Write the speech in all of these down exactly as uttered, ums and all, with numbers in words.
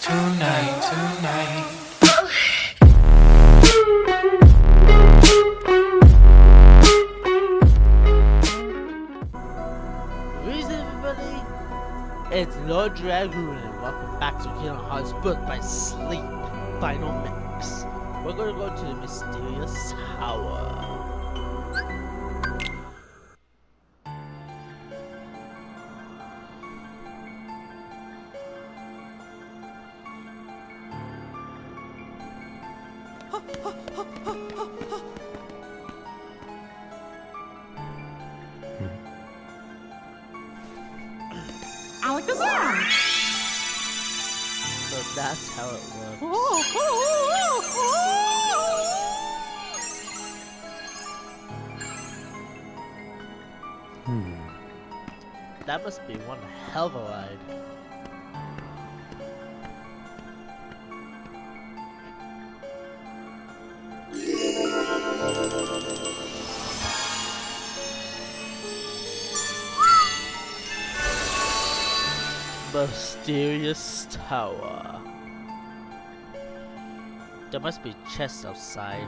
tonight, tonight. Greetings everybody, it's Lord Dragoon and welcome back to Kingdom Hearts Birth by Sleep Final Mix. We're gonna go to the mysterious tower. Alakazam! So that's how it works. Hmm. That must be one hell of a ride. Mysterious tower. There must be chests outside.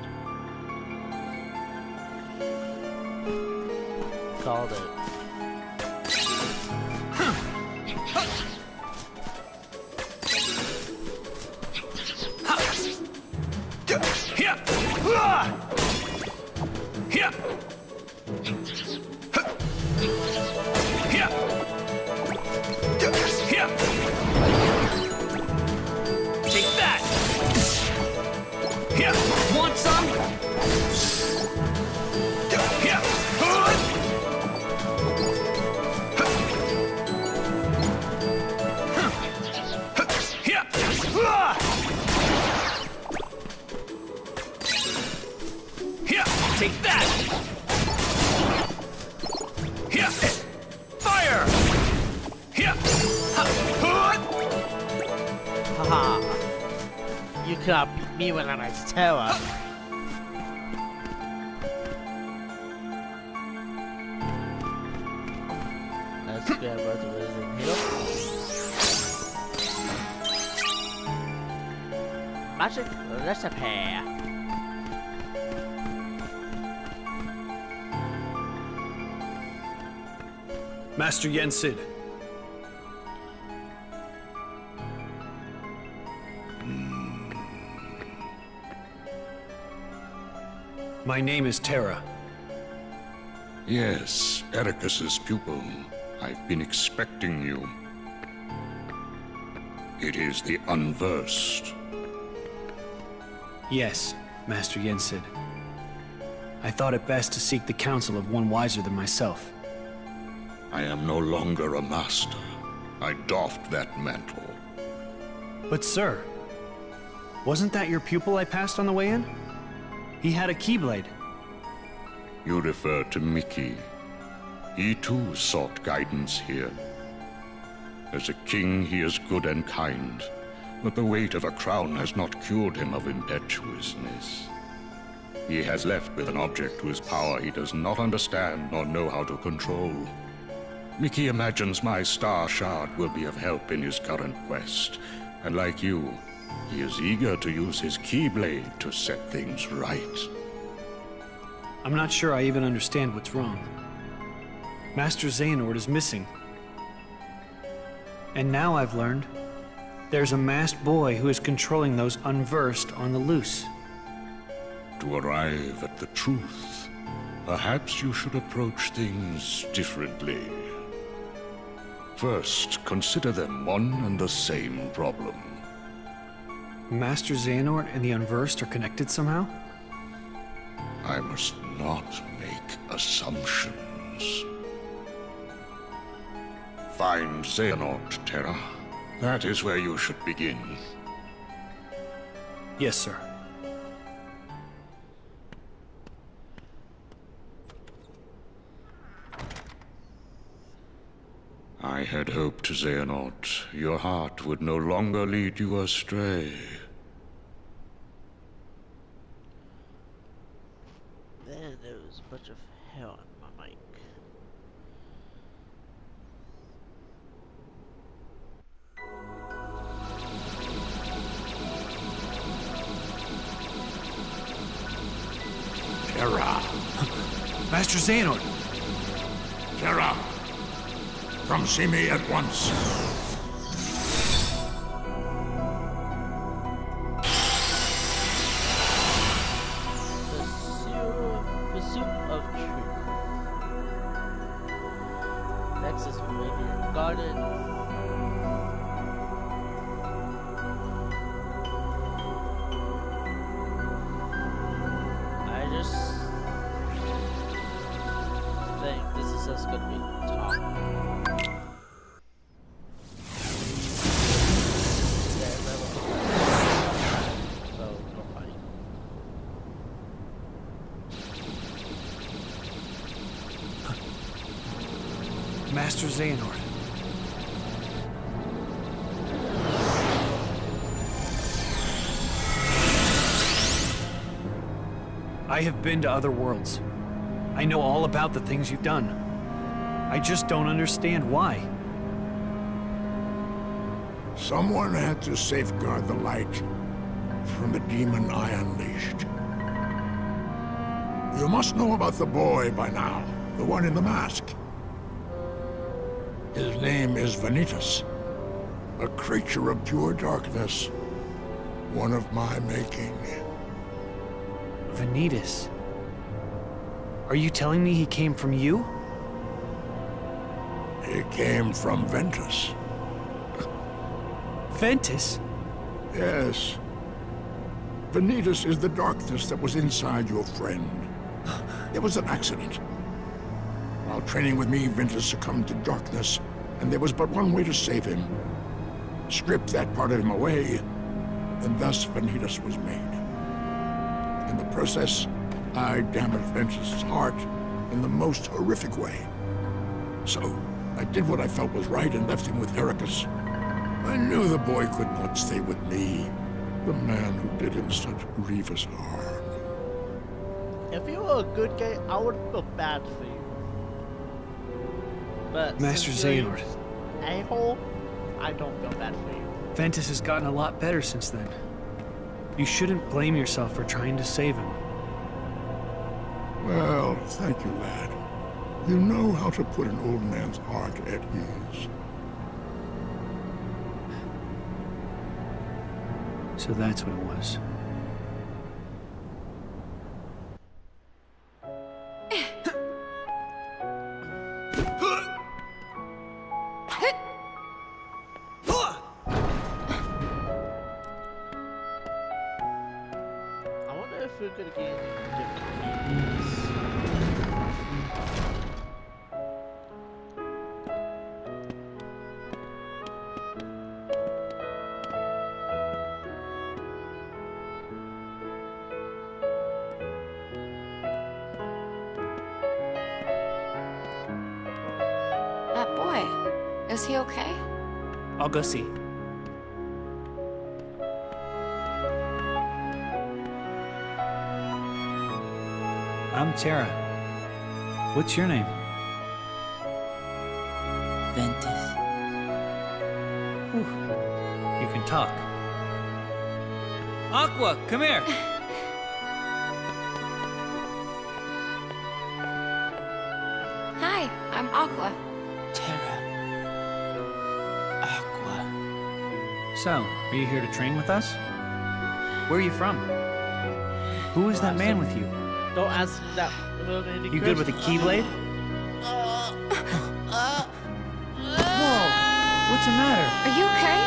Called it. Take that! Here! Want some? Here! Here! Here! Take that! Here! Fire! Here! Haha. You cannot beat me when I'm at terror. Let's grab what is in here. Magic recipe. Master Yensid. My name is Terra. Yes, Ericus's pupil. I've been expecting you. It is the Unversed. Yes, Master Yensid. I thought it best to seek the counsel of one wiser than myself. I am no longer a master. I doffed that mantle. But sir, wasn't that your pupil I passed on the way in? He had a Keyblade. You refer to Mickey. He too sought guidance here. As a king, he is good and kind, but the weight of a crown has not cured him of impetuousness. He has left with an object whose power he does not understand nor know how to control. Mickey imagines my Star Shard will be of help in his current quest, and like you, he is eager to use his Keyblade to set things right. I'm not sure I even understand what's wrong. Master Xehanort is missing. And now I've learned there's a masked boy who is controlling those Unversed on the loose. To arrive at the truth, perhaps you should approach things differently. First, consider them one and the same problem. Master Xehanort and the Unversed are connected somehow? I must not make assumptions. Find Xehanort, Terra. That is where you should begin. Yes, sir. I had hoped, Xehanort, your heart would no longer lead you astray. Man, there was a bunch of hair on my mic. Master Xehanort! Terra, come see me at once. Pursuit, pursuit of truth. Next is Radiant Garden. I just think this is just gonna be top. Yeah, level. So no fighting. Master Xehanort. I have been to other worlds. I know all about the things you've done. I just don't understand why. Someone had to safeguard the light from the demon I unleashed. You must know about the boy by now, the one in the mask. His name is Vanitas, a creature of pure darkness, one of my making. Vanitas. Are you telling me he came from you? He came from Ventus. Ventus? Yes. Vanitas is the darkness that was inside your friend. It was an accident. While training with me, Ventus succumbed to darkness, and there was but one way to save him. Strip that part of him away, and thus Vanitas was made. In the process, I damaged Ventus' heart in the most horrific way. So, I did what I felt was right and left him with Ericus. I knew the boy could not stay with me, the man who did him such grievous harm. If you were a good guy, I would feel bad for you. But Master since you're Xehanort. a-hole, I don't feel bad for you. Ventus has gotten a lot better since then. You shouldn't blame yourself for trying to save him. Well, thank you, lad. You know how to put an old man's heart at ease. So that's what it was. I wonder if we're gonna get any different games. That boy, is he okay? I'll go see. I'm Terra. What's your name? Ventus. You can talk. Aqua, come here! Hi, I'm Aqua. Terra. Aqua. So, are you here to train with us? Where are you from? Who is that man with you? Don't ask that. You good with a keyblade? Whoa! What's the matter? Are you okay?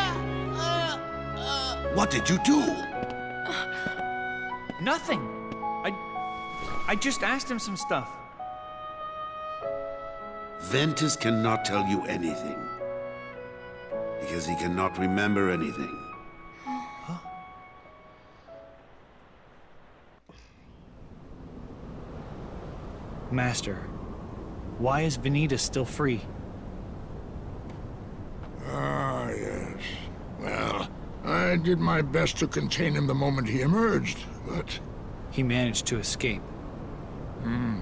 What did you do? Nothing. I... I just asked him some stuff. Ventus cannot tell you anything. Because he cannot remember anything. Master, why is Vanitas still free? Ah, yes. Well, I did my best to contain him the moment he emerged, but... He managed to escape. Hmm.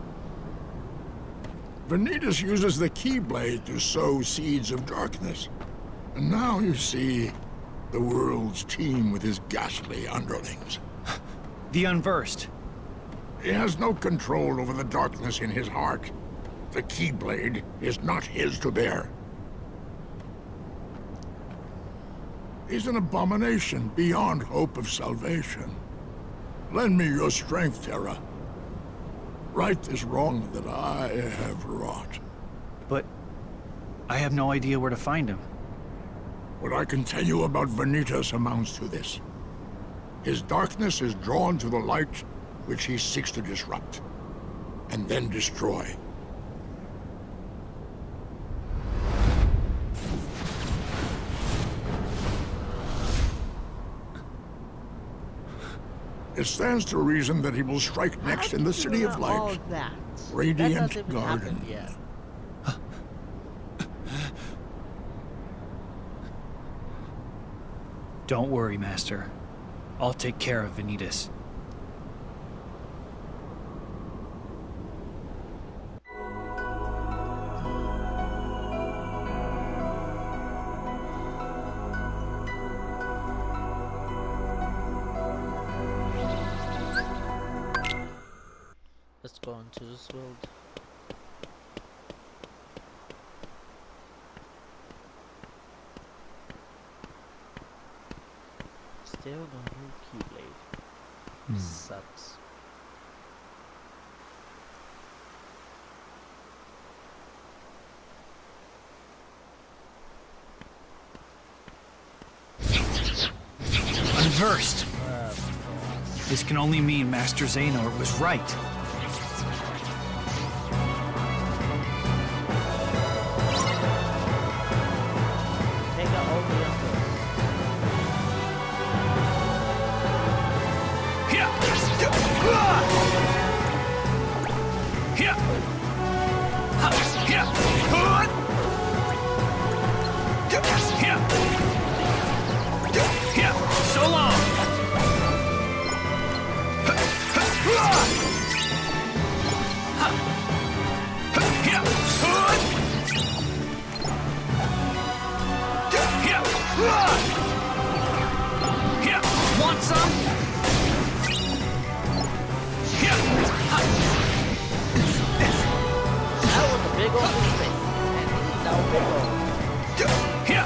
Vanitas uses the Keyblade to sow seeds of darkness. And now you see the world's teem with his ghastly underlings. The Unversed. He has no control over the darkness in his heart. The Keyblade is not his to bear. He's an abomination beyond hope of salvation. Lend me your strength, Terra. Right this wrong that I have wrought. But I have no idea where to find him. What I can tell you about Vanitas amounts to this. His darkness is drawn to the light which he seeks to disrupt, and then destroy. It stands to reason that he will strike next How in the did you City of know all Light. that? Radiant That doesn't even Garden. happen yet. Don't worry, Master. I'll take care of Vanitas. Let's go into this world. Still no new Keyblade. Hmm. Sucks. Unversed! This can only mean Master Xehanort was right. Take out all the others. Here! Here! Here! Here! Here! So long! Want some? That was a big old thing. And he's now big old. Here!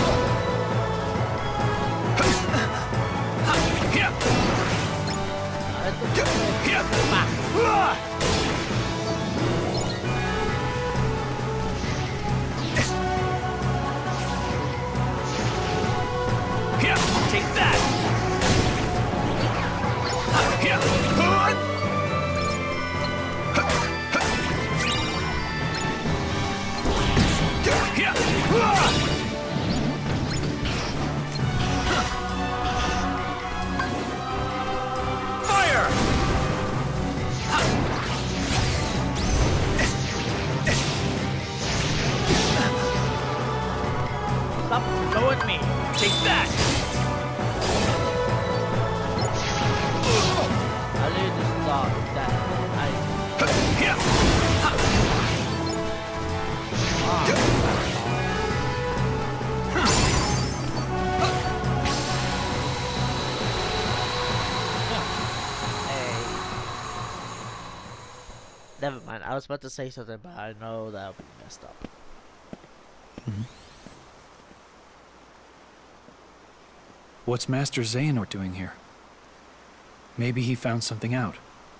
Here! Here! Here! Take that! Here! Here! Fire! Stop blowing me. Take that! I need to stop that. I. Here! Hey. Never mind. I was about to say something, but I know that'll be messed up. What's Master Xehanort doing here? Maybe he found something out.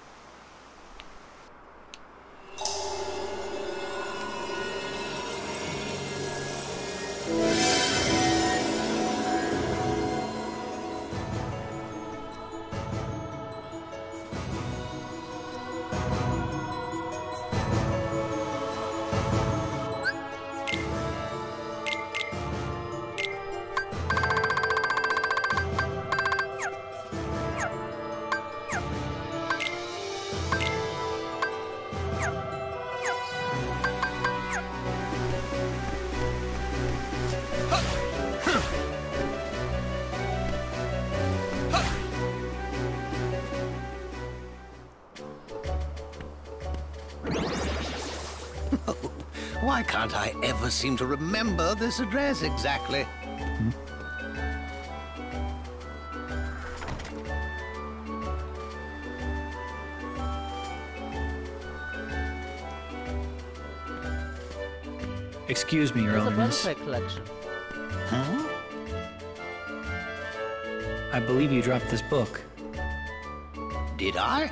Why can't I ever seem to remember this address exactly? Excuse me, Your There's a Elderness. butterfly collection. Huh? I believe you dropped this book. Did I?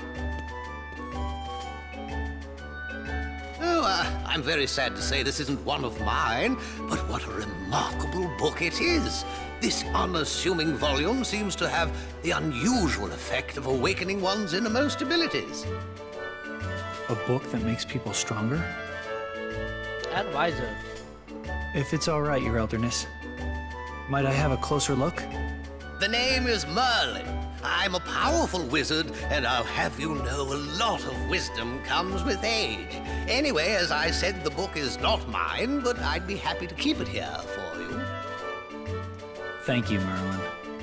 Oh, uh, I'm very sad to say this isn't one of mine, but what a remarkable book it is. This unassuming volume seems to have the unusual effect of awakening one's innermost abilities. A book that makes people stronger? And wiser. If it's all right, Your Elderness, might I have a closer look? The name is Merlin. I'm a powerful wizard, and I'll have you know a lot of wisdom comes with age. Anyway, as I said, the book is not mine, but I'd be happy to keep it here for you. Thank you, Merlin.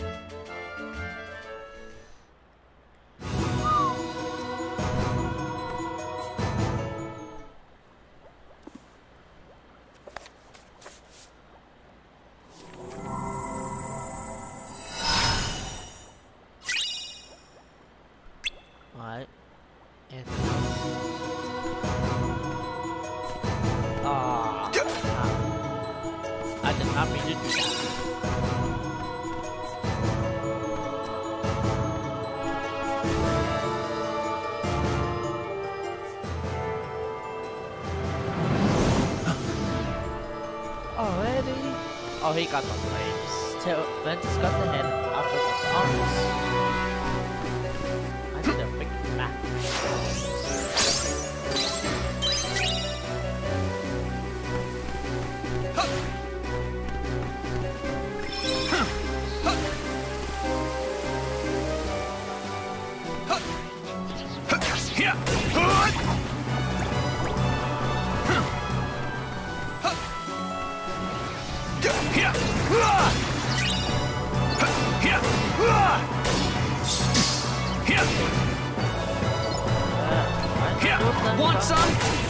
Alright. And Ah. I did not mean to do that. Already? Oh, he got the flames. Tell Ventus got the head. Alpha got the arms. I need a big map. Want some?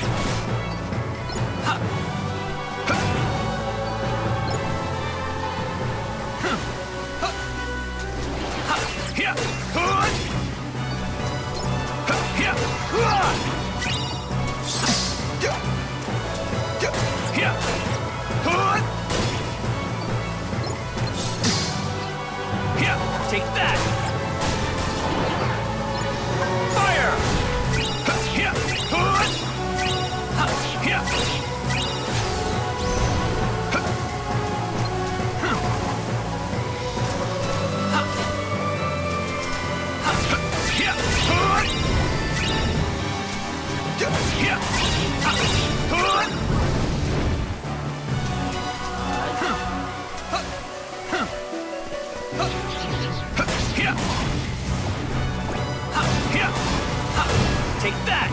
Take that! Fire! Take that!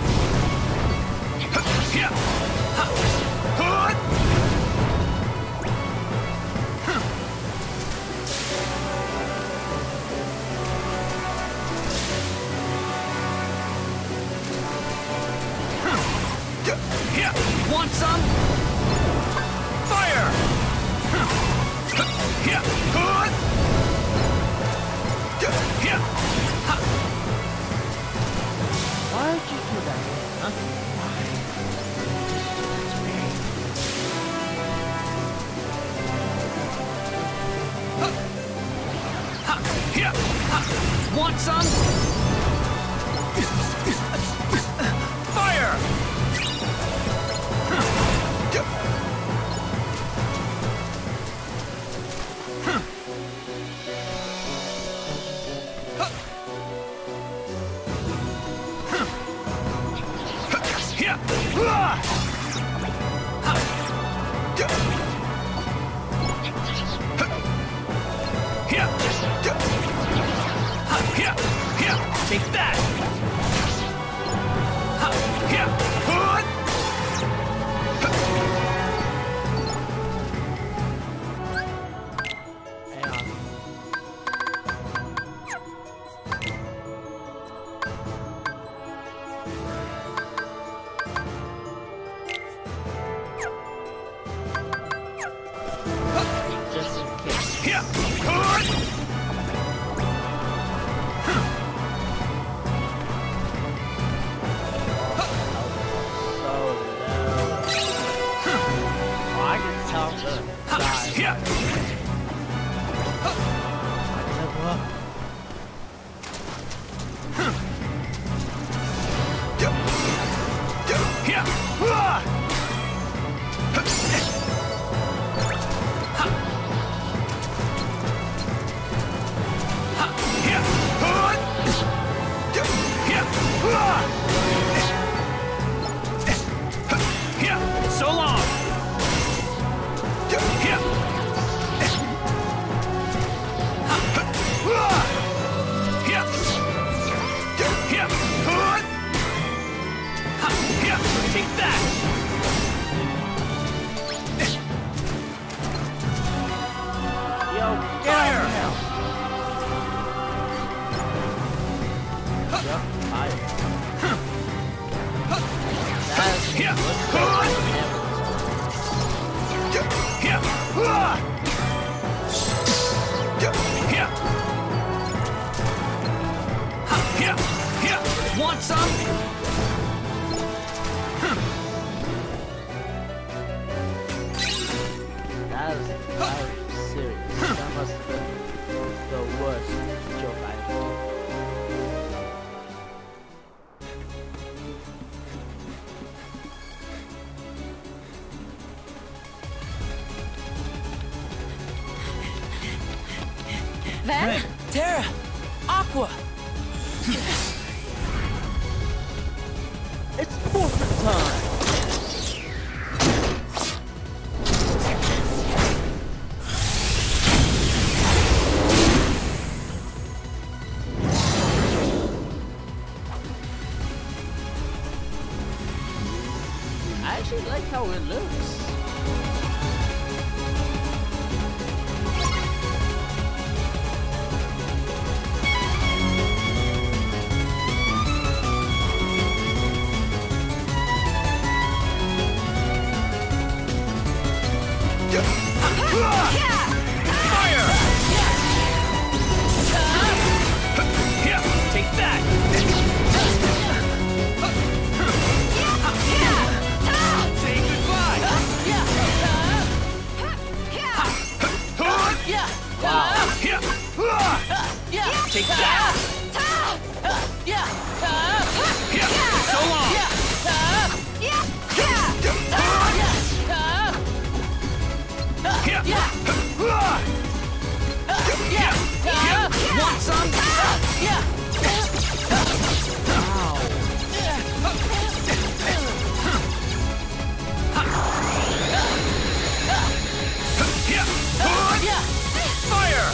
Want some? Fire! Why did you do that? Huh? Why? Want some? Fire! Take that! Hang on. Just in case. The worst joke I've done. Ven? Terra! Aqua! It's forfeit time! I actually like how it looks. Take that! Say goodbye! Wow. Take that! So long! Want some? Fire!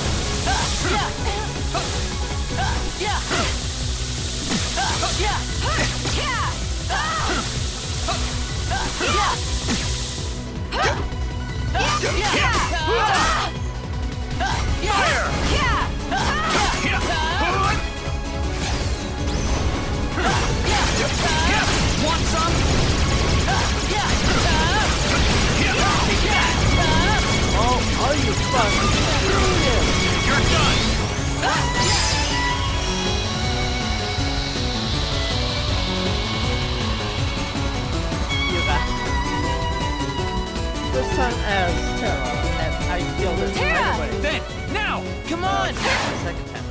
Want some? Take that! Oh, are you fucking serious? You're done! You back. This time as Terra, and I feel this Terra! right away. Then, now! Come on! Second time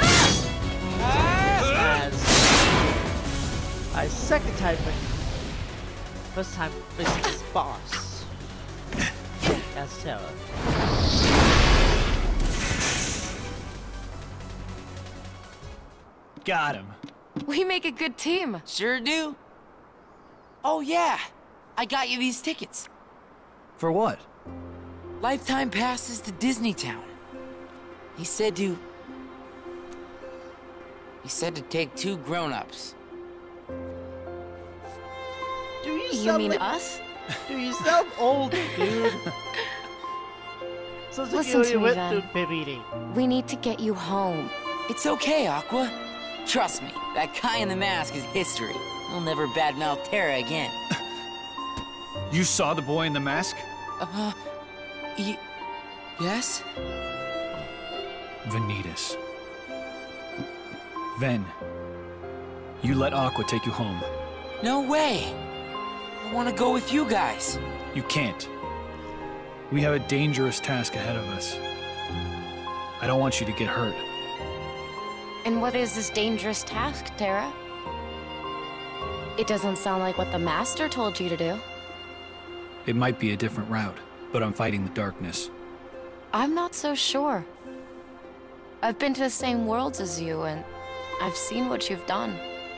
as I second time first time facing this boss as Terra. Got him. We make a good team. Sure do. Oh yeah, I got you these tickets. For what? Lifetime passes to Disney Town. He said to... He said to take two grown-ups. Do you, You sound mean like, us? Do you sound old, dude? Sounds like Listen you to already me, went then. through baby. We need to get you home. It's okay, Aqua. Trust me, that guy in the mask is history. He'll never badmouth Terra again. You saw the boy in the mask? Uh, y yes? Vanitas. Ven. You let Aqua take you home. No way. I want to go with you guys. You can't. We have a dangerous task ahead of us. I don't want you to get hurt. And what is this dangerous task, Terra? It doesn't sound like what the Master told you to do. It might be a different route, but I'm fighting the darkness. I'm not so sure. I've been to the same worlds as you, and I've seen what you've done.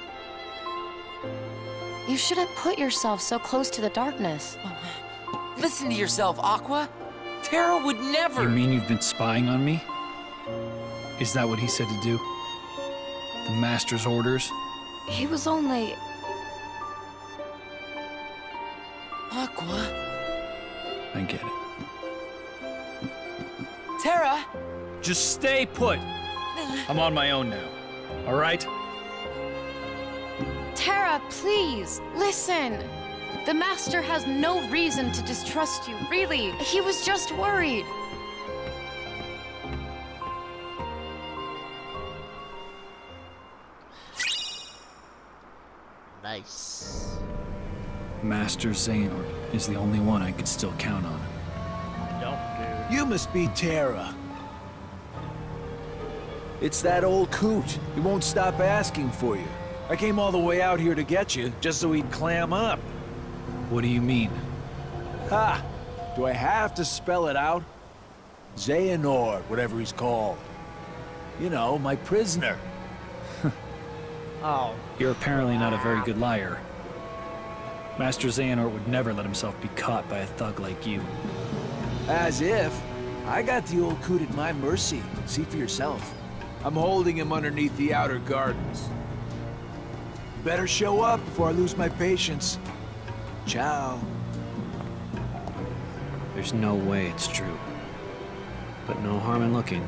You shouldn't put yourself so close to the darkness. Listen to yourself, Aqua. Terra would never... You mean you've been spying on me? Is that what he said to do? The Master's orders? He was only... Aqua? I get it. Terra? Just stay put! I'm on my own now. All right? Terra, please, listen. The Master has no reason to distrust you, really. He was just worried. Nice. Master Xehanort is the only one I could still count on. Don't, dude. You must be Terra. It's that old coot. He won't stop asking for you. I came all the way out here to get you, just so he'd clam up. What do you mean? Ha! Do I have to spell it out? Xehanort, whatever he's called. You know, my prisoner. Oh. You're apparently not a very good liar. Master Xehanort would never let himself be caught by a thug like you. As if. I got the old coot at my mercy. See for yourself. I'm holding him underneath the outer gardens. Better show up before I lose my patience. Ciao. There's no way it's true. But no harm in looking.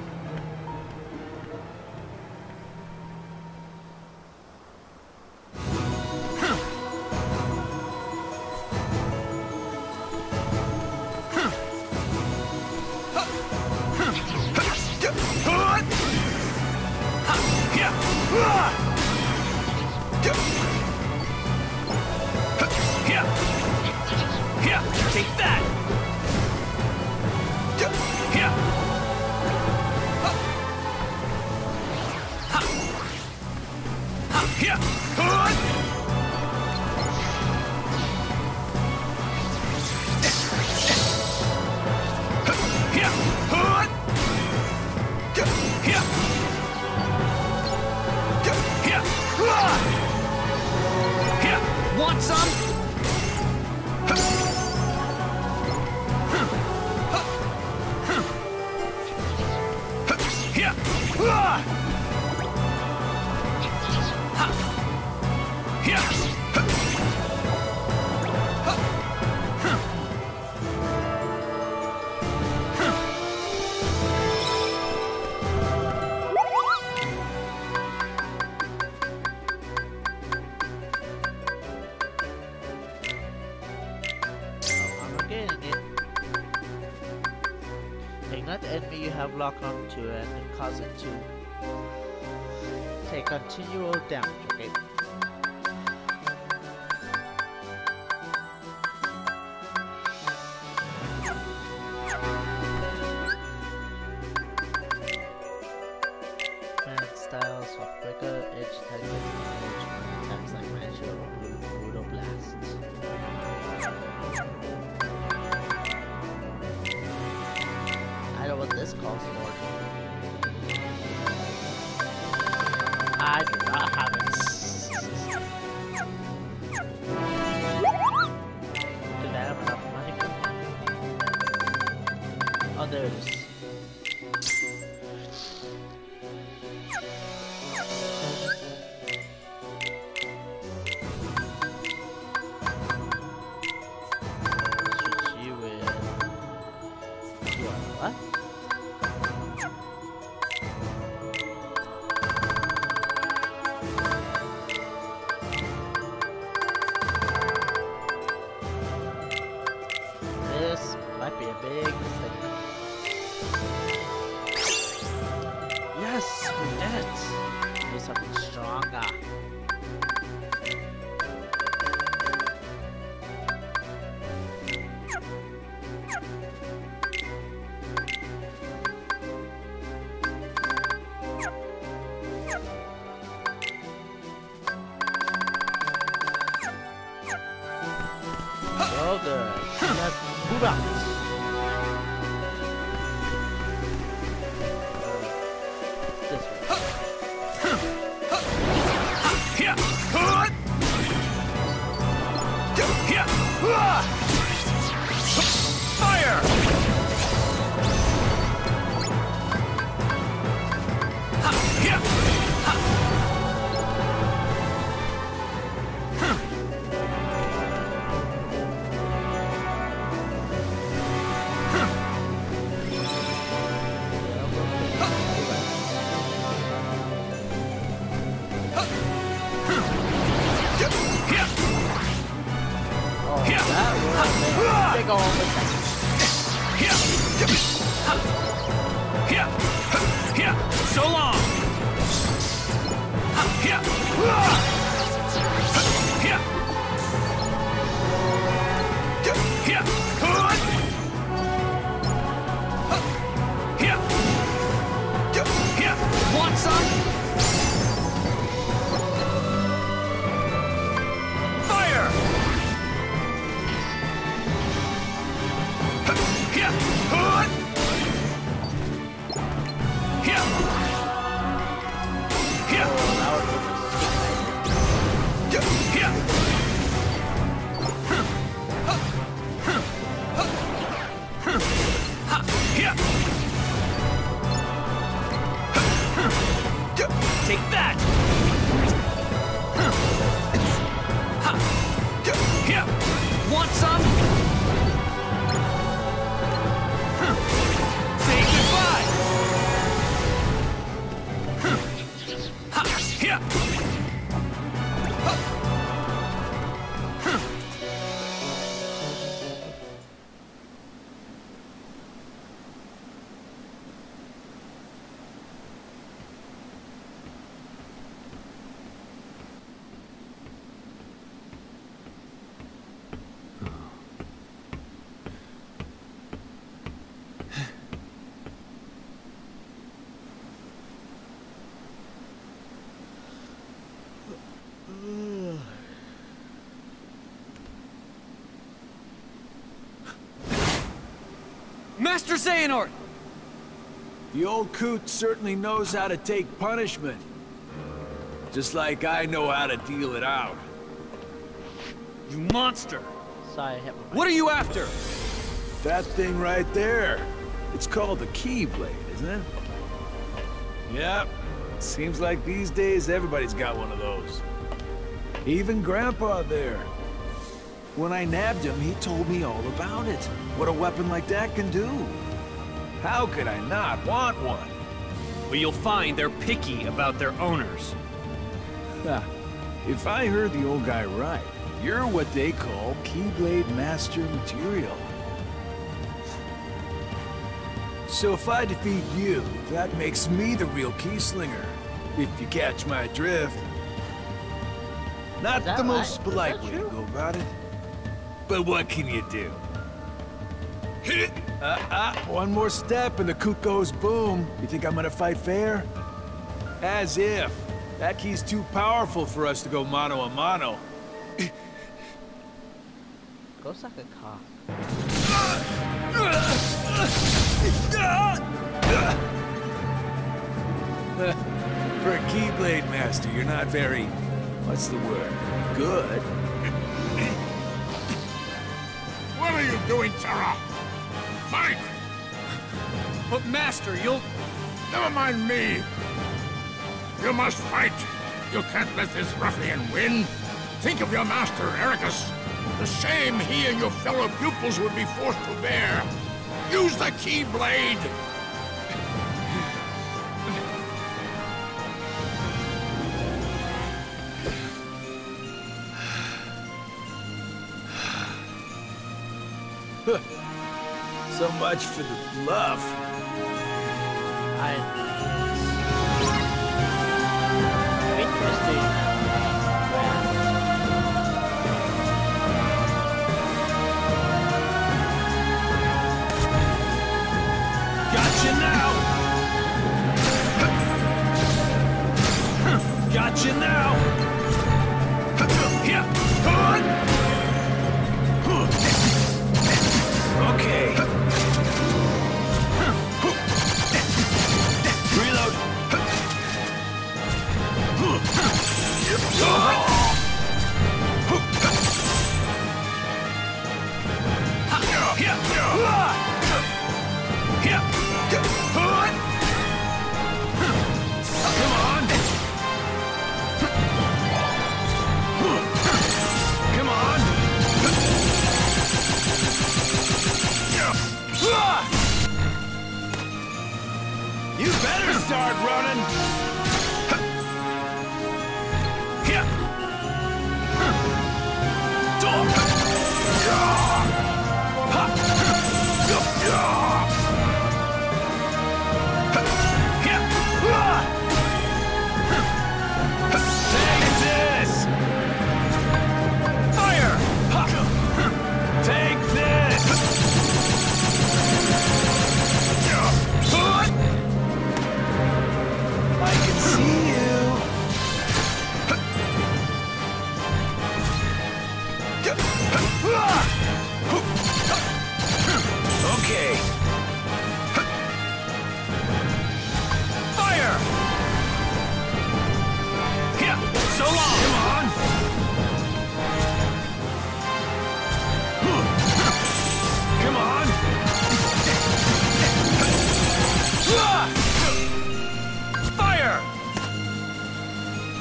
Take that! Want some? Ignite the enemy you have locked onto and then cause it to take continual damage, okay? Man styles of quicker edge type attacks like Mancho or Brutal Blast. I know what this calls for. I do not have it. Did I have enough money for it? Oh, there it is. Switch you with... What? This might be a big mistake. Yes, we did it! Do something stronger. So good. Let's move out. This way. Fire! Oh, that was a big old mistake. So long! Want some? Take that! Here! Want some? Say goodbye! Here! Master Xehanort! The old coot certainly knows how to take punishment. Just like I know how to deal it out. You monster! Sorry, I hit my mic. What are you after? That thing right there. It's called the Keyblade, isn't it? Yep. Seems like these days everybody's got one of those. Even Grandpa there. When I nabbed him, he told me all about it. What a weapon like that can do. How could I not want one? Well, you'll find they're picky about their owners. Ha. If I heard the old guy right, you're what they call Keyblade Master material. So if I defeat you, that makes me the real Keyslinger. If you catch my drift. Not the most polite way to go about it. But what can you do? Uh, uh, one more step and the coot goes boom. You think I'm gonna fight fair? As if. That key's too powerful for us to go mano a mano. Go suck a cock. For a Keyblade Master, you're not very... what's the word? Good. What are you doing, Terra? Fight! But Master, you'll... Never mind me. You must fight. You can't let this ruffian win. Think of your master, Ericus. The shame he and your fellow pupils would be forced to bear. Use the Keyblade. So much for the bluff. I... Interesting. Gotcha now! Gotcha now! Here! Okay. Reload. Come on. Come on. You better start running! Here! Take this! Fire! Take this! I can see you. Okay.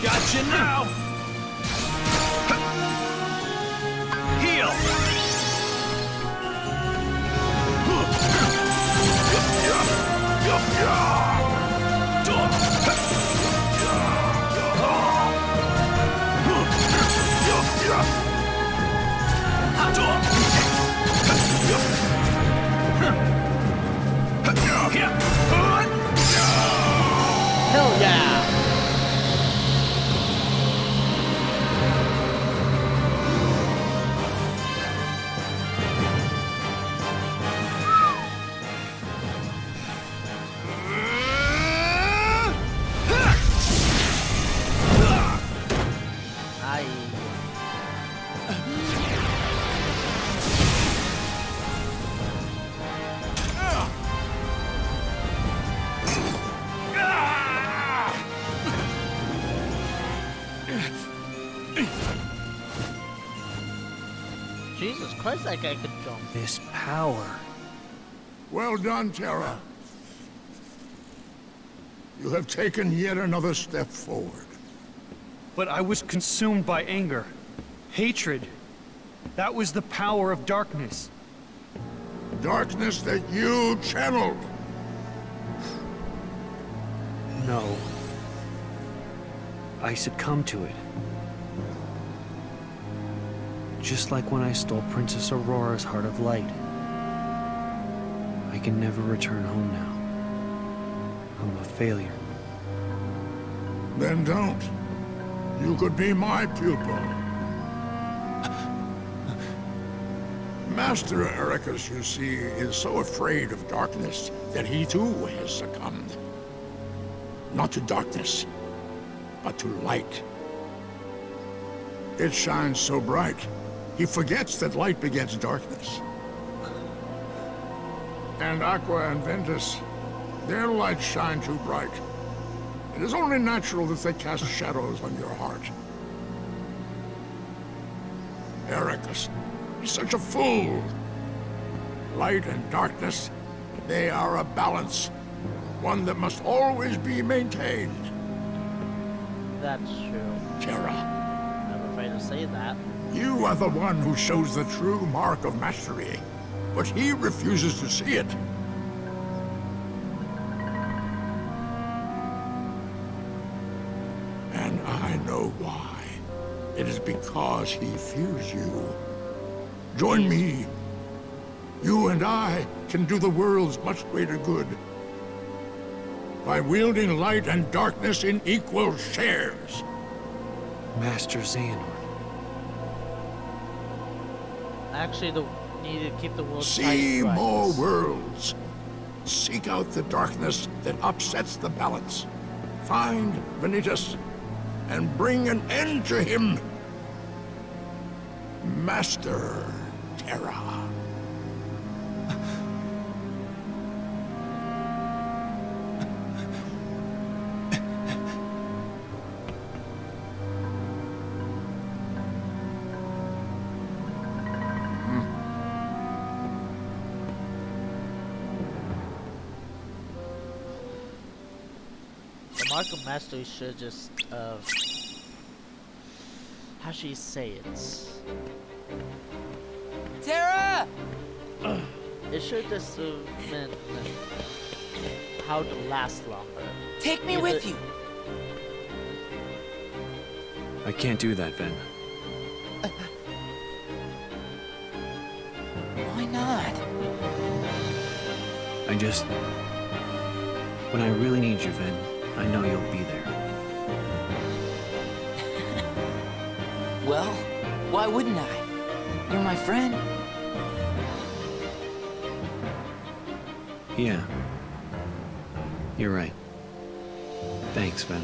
Gotcha now! Heal! Hell yeah! Jesus Christ, that guy could jump. This power. Well done, Terra. You have taken yet another step forward. But I was consumed by anger. Hatred. That was the power of darkness. Darkness that you channeled. No. I succumbed to it. Just like when I stole Princess Aurora's Heart of Light. I can never return home now. I'm a failure. Then don't. You could be my pupil. Master Eraqus, you see, is so afraid of darkness that he too has succumbed. Not to darkness, but to light. It shines so bright, he forgets that light begets darkness. And Aqua and Ventus, their lights shine too bright. It is only natural that they cast shadows on your heart. Eraqus, he's such a fool. Light and darkness, they are a balance. One that must always be maintained. That's true. Terra. Never afraid to say that. You are the one who shows the true mark of mastery, but he refuses to see it. And I know why. It is because he fears you. Join me. You and I can do the world's much greater good by wielding light and darkness in equal shares. Master Xehanort. Actually, the need to keep the world See tight, more right? worlds. Seek out the darkness that upsets the balance. Find Vanitas and bring an end to him. Master Terra. The Mark of Mastery should just, uh... how should you say it? Terra! It should just uh, meant how to last longer. Take me Either with you. I can't do that, Ven. Uh, why not? I just... When I really need you, Ven, I know you'll be there. Well, why wouldn't I? You're my friend. Yeah. You're right. Thanks, Ven.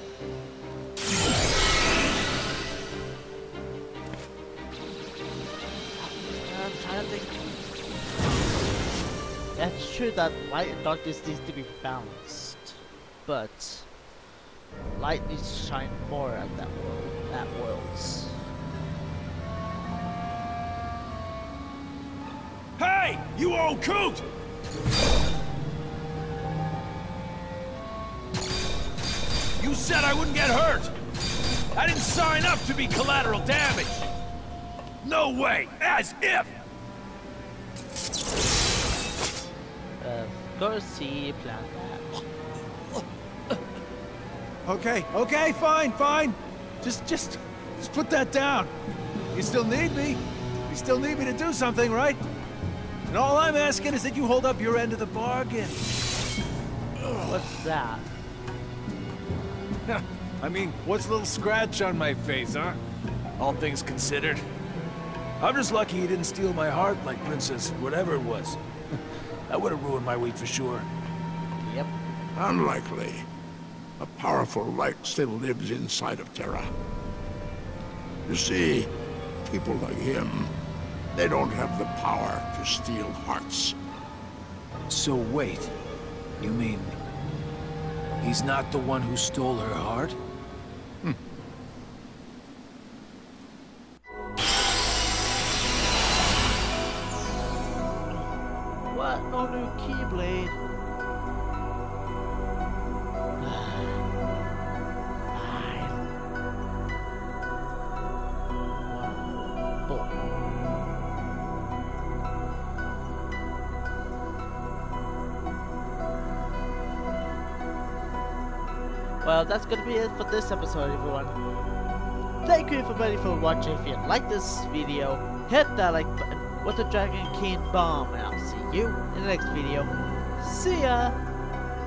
I'm trying to think. That's true that light and darkness needs to be balanced, but light needs to shine more at that world, at worlds. Hey, you old coot! You said I wouldn't get hurt! I didn't sign up to be collateral damage! No way! As if! Of course he planned that. Okay, okay, fine, fine. Just, just, just put that down. You still need me. You still need me to do something, right? And all I'm asking is that you hold up your end of the bargain. What's that? I mean, what's a little scratch on my face, huh? All things considered. I'm just lucky he didn't steal my heart like Princess whatever it was. That would have ruined my week for sure. Yep. Unlikely. A powerful light still lives inside of Terra. You see, people like him, they don't have the power to steal hearts. So wait, you mean he's not the one who stole her heart? Hmm. What? No new Keyblade? Well, that's gonna be it for this episode, everyone. Thank you everybody for watching. If you like this video, hit that like button with the Dragon King bomb, and I'll see you in the next video. See ya!